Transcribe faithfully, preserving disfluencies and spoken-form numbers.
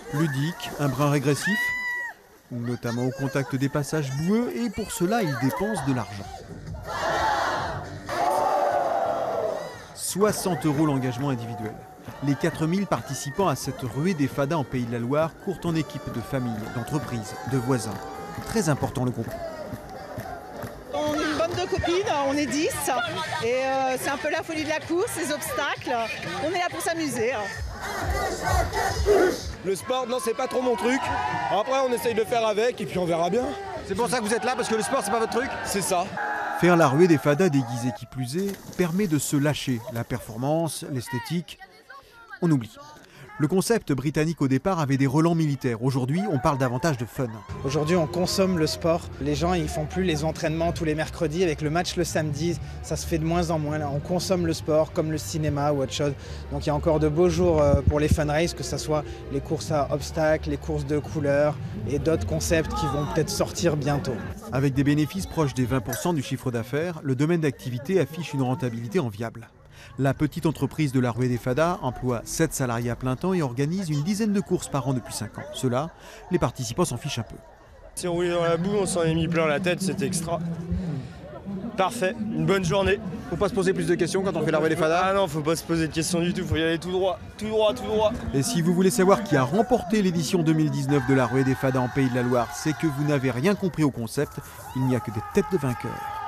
Ludique, un brin régressif, notamment au contact des passages boueux, et pour cela, ils dépensent de l'argent. soixante euros l'engagement individuel. Les quatre mille participants à cette ruée des fadas en Pays de la Loire courent en équipe de familles, d'entreprises, de voisins. Très important le groupe. On est une bande de copines, on est dix, et euh, c'est un peu la folie de la course, les obstacles. On est là pour s'amuser. Le sport, non, c'est pas trop mon truc. Après, on essaye de le faire avec, et puis on verra bien. C'est pour ça que vous êtes là, parce que le sport, c'est pas votre truc? C'est ça. Faire la ruée des fadas déguisée qui plus est permet de se lâcher. La performance, l'esthétique, on oublie. Le concept britannique au départ avait des relents militaires. Aujourd'hui, on parle davantage de fun. Aujourd'hui, on consomme le sport. Les gens, ils font plus les entraînements tous les mercredis avec le match le samedi. Ça se fait de moins en moins. Là, on consomme le sport comme le cinéma ou autre chose. Donc il y a encore de beaux jours pour les fun races, que ce soit les courses à obstacles, les courses de couleurs et d'autres concepts qui vont peut-être sortir bientôt. Avec des bénéfices proches des vingt pour cent du chiffre d'affaires, le domaine d'activité affiche une rentabilité enviable. La petite entreprise de la ruée des fadas emploie sept salariés à plein temps et organise une dizaine de courses par an depuis cinq ans. Cela, les participants s'en fichent un peu. Si on roulait dans la boue, on s'en est mis plein la tête, c'était extra. Parfait, une bonne journée. Faut pas se poser plus de questions quand on fait la ruée des fadas? Ah non, faut pas se poser de questions du tout, faut y aller tout droit, tout droit, tout droit. Et si vous voulez savoir qui a remporté l'édition deux mille dix-neuf de la ruée des fadas en Pays de la Loire, c'est que vous n'avez rien compris au concept, il n'y a que des têtes de vainqueurs.